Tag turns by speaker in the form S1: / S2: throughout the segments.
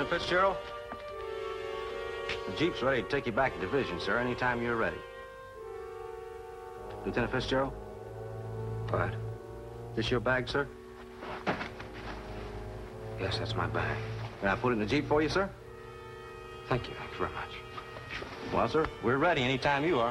S1: Lieutenant Fitzgerald? The Jeep's ready to take you back to division, sir, anytime you're ready. Lieutenant Fitzgerald?
S2: What?
S1: This your bag, sir?
S2: Yes, that's my bag.
S1: Can I put it in the Jeep for you, sir?
S2: Thank you very much.
S1: Well, sir, we're ready anytime you are.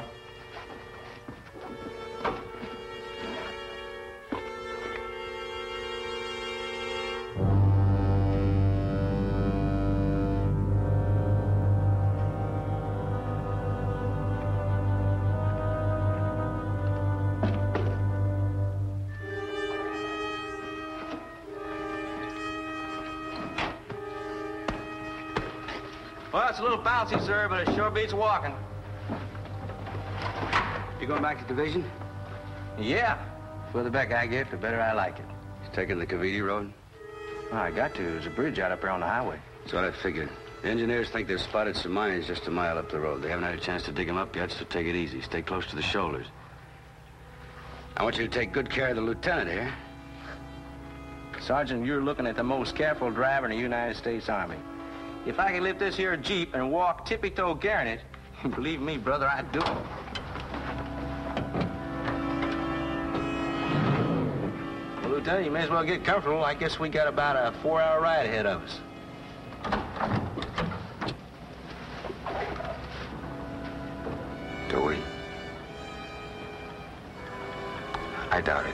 S1: Well, it's a little bouncy, sir, but it sure beats walking.
S2: You going back to division?
S1: Yeah. The further back I get, the better I like it.
S2: You taking the Cavite road?
S1: Well, I got to. There's a bridge out up there on the highway.
S2: That's what I figured. The engineers think they've spotted some mines just a mile up the road. They haven't had a chance to dig them up yet, so take it easy. Stay close to the shoulders. I want you to take good care of the lieutenant here.
S1: Sergeant, you're looking at the most careful driver in the United States Army. If I could lift this here Jeep and walk tippy-toed carrying it, believe me, brother, I'd do it. Well, Lieutenant, you may as well get comfortable. I guess we got about a 4-hour ride ahead of us.
S2: Do we? I doubt it.